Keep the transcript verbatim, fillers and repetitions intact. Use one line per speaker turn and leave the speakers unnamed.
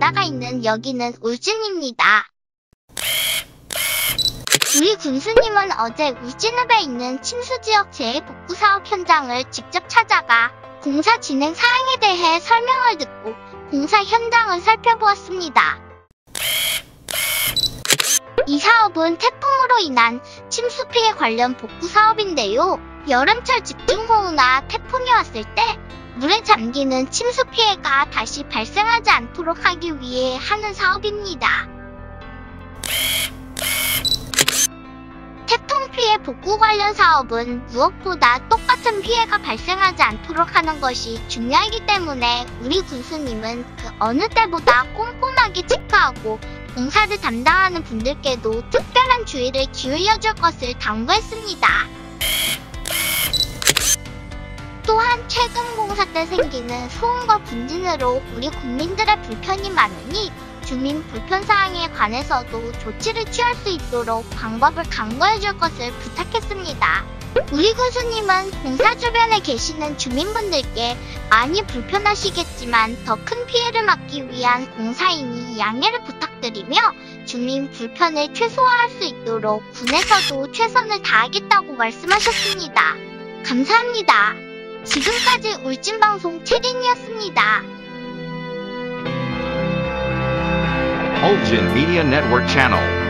바다가 있는 여기는 울진입니다. 우리 군수님은 어제 울진읍에 있는 침수지역 재해복구 사업 현장을 직접 찾아가 공사 진행 사항에 대해 설명을 듣고 공사 현장을 살펴보았습니다. 이 사업은 태풍으로 인한 침수 피해 관련 복구 사업인데요. 여름철 집중호우나 태풍이 왔을 때 물에 잠기는 침수 피해가 다시 발생하지 않도록 하기 위해 하는 사업입니다. 태풍 피해 복구 관련 사업은 무엇보다 똑같은 피해가 발생하지 않도록 하는 것이 중요하기 때문에 우리 군수님은 그 어느 때보다 꼼꼼하게 체크하고 공사를 담당하는 분들께도 특별한 주의를 기울여줄 것을 당부했습니다. 또한 최근 공사 때 생기는 소음과 분진으로 우리 국민들의 불편이 많으니 주민 불편사항에 관해서도 조치를 취할 수 있도록 방법을 강구해줄 것을 부탁했습니다. 우리 군수님은 공사 주변에 계시는 주민분들께 많이 불편하시겠지만 더 큰 피해를 막기 위한 공사이니 양해를 부탁드리며 주민 불편을 최소화할 수 있도록 군에서도 최선을 다하겠다고 말씀하셨습니다. 감사합니다. 지금까지 울진방송 채린이었습니다.
Ulgin Media Network Channel.